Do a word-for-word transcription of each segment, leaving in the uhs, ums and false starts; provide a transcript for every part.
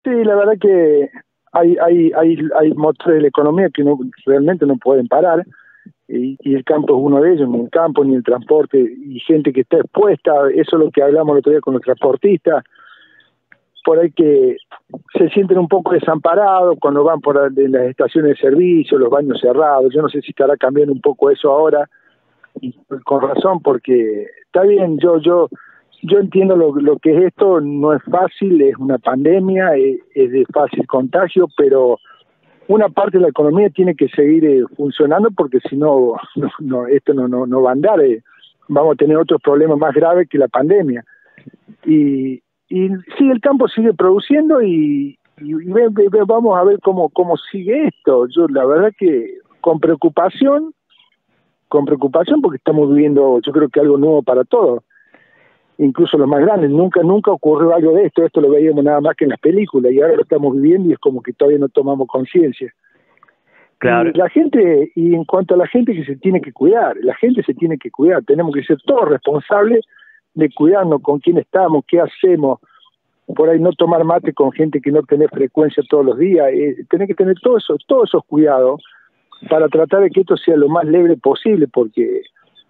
Sí, la verdad que hay hay hay, hay motores de la economía que no realmente no pueden parar, y, y el campo es uno de ellos, ni el campo, ni el transporte, y gente que está expuesta, eso es lo que hablamos el otro día con los transportistas, por ahí que se sienten un poco desamparados cuando van por las estaciones de servicio, los baños cerrados. Yo no sé si estará cambiando un poco eso ahora, y con razón, porque está bien, yo yo yo entiendo lo, lo que es esto, no es fácil, es una pandemia, es, es de fácil contagio, pero una parte de la economía tiene que seguir eh, funcionando, porque si no, no, no esto no, no, no va a andar, eh. Vamos a tener otros problemas más graves que la pandemia. Y, y sí, el campo sigue produciendo, y, y, y ve, ve, ve, vamos a ver cómo, cómo sigue esto. Yo la verdad que con preocupación, con preocupación porque estamos viviendo, yo creo que algo nuevo para todos, incluso los más grandes. Nunca, nunca ocurrió algo de esto, esto lo veíamos nada más que en las películas, y ahora lo estamos viviendo y es como que todavía no tomamos conciencia. Claro. Y la gente, y en cuanto a la gente que se tiene que cuidar, la gente se tiene que cuidar, tenemos que ser todos responsables de cuidarnos, con quién estamos, qué hacemos, por ahí no tomar mate con gente que no tiene frecuencia todos los días, eh, tener que tener todos esos, todos esos cuidados para tratar de que esto sea lo más leve posible, porque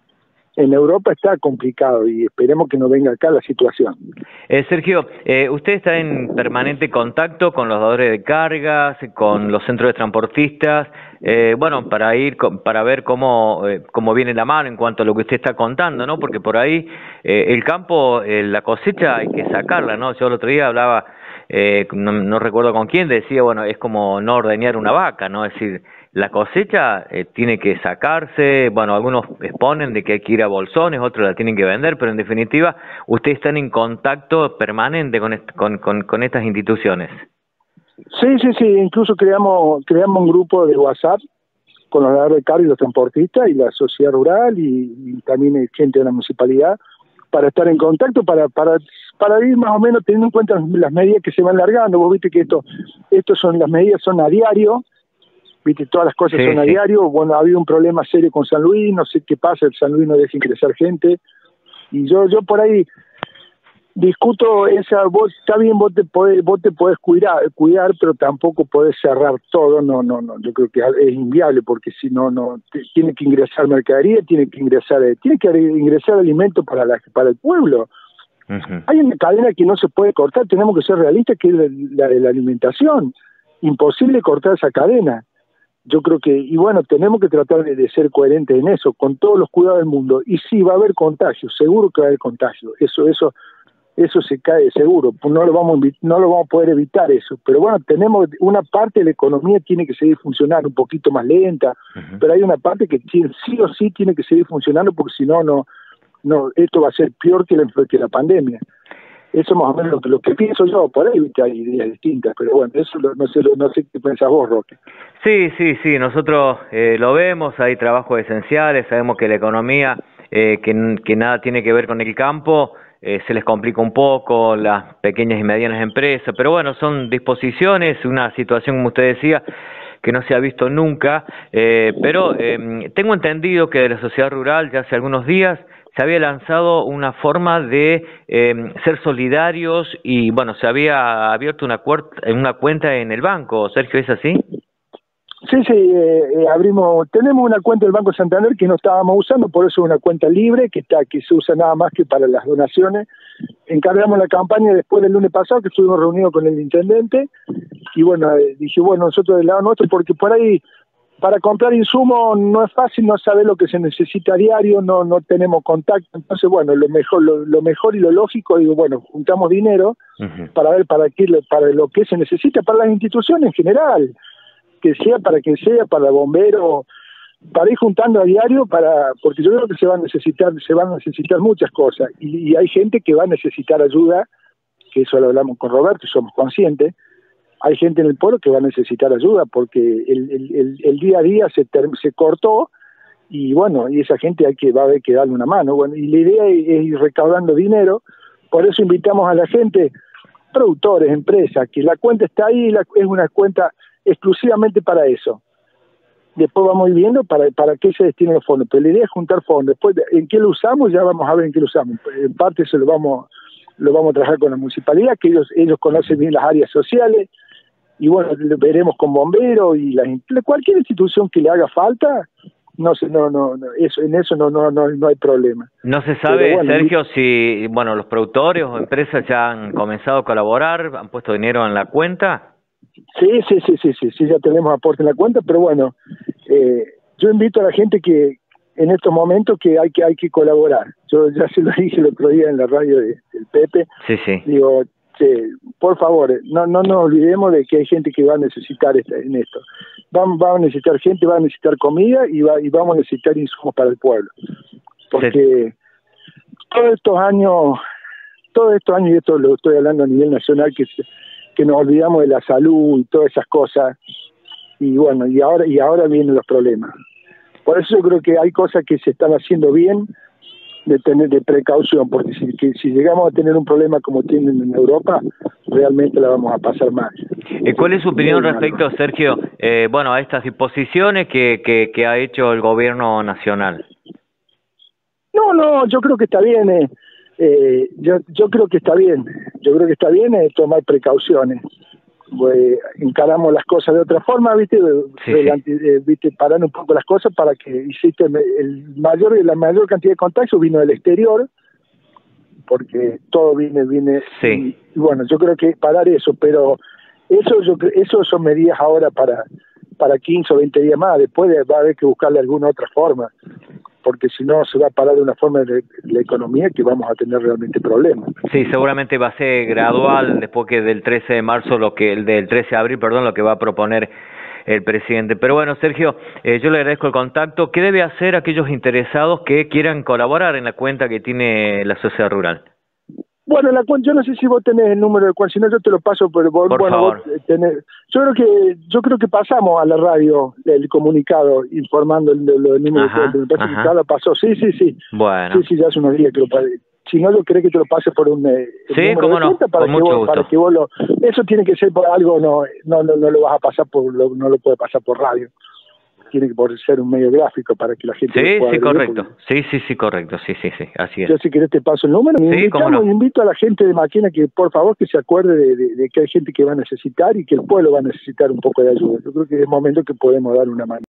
en Europa está complicado y esperemos que no venga acá la situación. Eh, Sergio, eh, usted está en permanente contacto con los dadores de cargas, con los centros de transportistas, eh, bueno, para ir, para ver cómo, eh, cómo viene la mano en cuanto a lo que usted está contando, ¿no? Porque por ahí eh, el campo, eh, la cosecha hay que sacarla, ¿no? Yo el otro día hablaba, eh, no, no recuerdo con quién, decía, bueno, es como no ordeñar una vaca, ¿no? Es decir, la cosecha eh, tiene que sacarse, bueno, algunos exponen de que hay que ir a bolsones, otros la tienen que vender, pero en definitiva, ustedes están en contacto permanente con, est con, con, con estas instituciones. Sí, sí, sí, incluso creamos creamos un grupo de WhatsApp con los dadores de carga y los transportistas y la sociedad rural, y, y también gente de la municipalidad, para estar en contacto, para para para ir más o menos teniendo en cuenta las medidas que se van largando. Vos viste que esto, esto son, las medidas son a diario, viste, todas las cosas sí, son a sí. diario. Bueno, ha habido un problema serio con San Luis, no sé qué pasa, el San Luis no deja ingresar gente, y yo yo por ahí discuto esa, vos, está bien, vos te podés, vos te podés cuidar, cuidar, pero tampoco podés cerrar todo, no, no, no, yo creo que es inviable, porque si no, no, te, tiene que ingresar mercadería, tiene que ingresar, tiene que ingresar alimento para la, para el pueblo. Uh-huh. Hay una cadena que no se puede cortar, tenemos que ser realistas, que es la, la de la alimentación, imposible cortar esa cadena. Yo creo que, y bueno, tenemos que tratar de, de ser coherentes en eso, con todos los cuidados del mundo, y sí, va a haber contagio, seguro que va a haber contagio, eso, eso, eso se cae seguro, no lo vamos no lo vamos a poder evitar eso, pero bueno, tenemos una parte de la economía tiene que seguir funcionando un poquito más lenta, uh-huh. pero hay una parte que sí o sí tiene que seguir funcionando, porque si no, no, no, esto va a ser peor que la, que la pandemia. Eso más o menos lo que, lo que pienso yo, por ahí ¿viste? Hay ideas distintas, pero bueno, eso lo, no sé no sé qué pensás vos, Roque. Sí, sí, sí, nosotros eh, lo vemos, hay trabajos esenciales, sabemos que la economía, eh, que, que nada tiene que ver con el campo, eh, se les complica un poco, las pequeñas y medianas empresas, pero bueno, son disposiciones, una situación, como usted decía, que no se ha visto nunca, eh, pero eh, tengo entendido que de la sociedad rural ya hace algunos días se había lanzado una forma de eh, ser solidarios y bueno, se había abierto una, una cuenta en el banco. Sergio, ¿es así? Sí, sí, eh, eh, abrimos, tenemos una cuenta del Banco Santander que no estábamos usando, por eso es una cuenta libre que está que se usa nada más que para las donaciones. Encargamos la campaña después del lunes pasado, que estuvimos reunidos con el intendente, y bueno, eh, dije, bueno, nosotros del lado nuestro, porque por ahí para comprar insumos no es fácil, no saber lo que se necesita a diario, no no tenemos contacto, entonces bueno, lo mejor lo, lo mejor y lo lógico, digo, bueno, juntamos dinero uh-huh. para ver para qué para lo que se necesita para las instituciones en general, que sea para que sea, para bomberos, para ir juntando a diario, para porque yo creo que se van a necesitar, se van a necesitar muchas cosas, y, y hay gente que va a necesitar ayuda, que eso lo hablamos con Roberto y somos conscientes. Hay gente en el pueblo que va a necesitar ayuda porque el, el, el, el día a día se, ter, se cortó, y bueno, y esa gente hay que va a haber que darle una mano. Bueno, y la idea es, es ir recaudando dinero, por eso invitamos a la gente, productores, empresas, que la cuenta está ahí, la, es una cuenta exclusivamente para eso. Después vamos a ir viendo para, para qué se destinan los fondos, pero la idea es juntar fondos. Después, en qué lo usamos, ya vamos a ver en qué lo usamos. En parte se lo vamos, lo vamos a trabajar con la municipalidad, que ellos ellos conocen bien las áreas sociales, y bueno, lo veremos con bomberos y la, cualquier institución que le haga falta. No sé, no, no, no, eso, en eso no, no, no, no hay problema. No se sabe, bueno, Sergio, si, bueno, los productores o empresas ya han comenzado a colaborar, han puesto dinero en la cuenta. Sí, sí, sí, sí, sí, sí, ya tenemos aporte en la cuenta, pero bueno, eh, yo invito a la gente que en estos momentos que hay que hay que colaborar. Yo ya se lo dije el otro día en la radio de, del Pepe. Sí, sí. Digo, che, por favor, no, no nos olvidemos de que hay gente que va a necesitar esta, en esto. Vamos, vamos a necesitar gente, va a necesitar comida y, va, y vamos a necesitar insumos para el pueblo. Porque sí, todos estos años, todos estos años, y esto lo estoy hablando a nivel nacional, que, que nos olvidamos de la salud y todas esas cosas, y bueno, y ahora, y ahora vienen los problemas. Por eso yo creo que hay cosas que se están haciendo bien, de tener de precaución, porque si, que, si llegamos a tener un problema como tienen en Europa, realmente la vamos a pasar mal. ¿Cuál es su opinión respecto, Sergio, eh, bueno, a estas disposiciones que, que, que ha hecho el gobierno nacional? No, no, yo creo que está bien, eh, eh, yo, yo creo que está bien, yo creo que está bien eh, tomar precauciones. Pues, encaramos las cosas de otra forma, viste, sí, Delante, sí. Eh, viste, parando un poco las cosas para que hiciste el mayor, la mayor cantidad de contactos vino del exterior, porque todo viene, viene, sí. y, y bueno, yo creo que parar eso, pero eso, yo, eso son medidas ahora para, para quince o veinte días más, después va a haber que buscarle alguna otra forma, porque si no se va a parar de una forma de la economía que vamos a tener realmente problemas. Sí, seguramente va a ser gradual después que del trece de marzo, lo que el del trece de abril, perdón, lo que va a proponer el presidente. Pero bueno, Sergio, eh, yo le agradezco el contacto. ¿Qué debe hacer aquellos interesados que quieran colaborar en la cuenta que tiene la sociedad rural? Bueno, la cuenta, yo no sé si vos tenés el número de cuenta, si no yo te lo paso, pero vos, por bueno, favor. Vos tenés, yo creo que yo creo que pasamos a la radio el comunicado informando el, el, el número Ajá, de cuenta, me parece ajá. que ya lo pasó, sí, sí, sí. Bueno. Sí, sí, ya hace unos días que lo pasé. Si no lo querés que te lo pase por un eh, sí, número cómo de no, cuenta para con que mucho vos, gusto. para que vos lo, eso tiene que ser por algo, no, no, no, no lo vas a pasar por, lo, no lo puede pasar por radio. Tiene que por ser un medio gráfico para que la gente sí, lo pueda sí, ver, correcto, porque... sí, sí, sí, correcto, sí, sí, sí, así es. Yo si querés te paso el número, sí, invitamos, no. invito a la gente de Maquena que por favor que se acuerde de, de, de que hay gente que va a necesitar y que el pueblo va a necesitar un poco de ayuda. Yo creo que es momento que podemos dar una mano.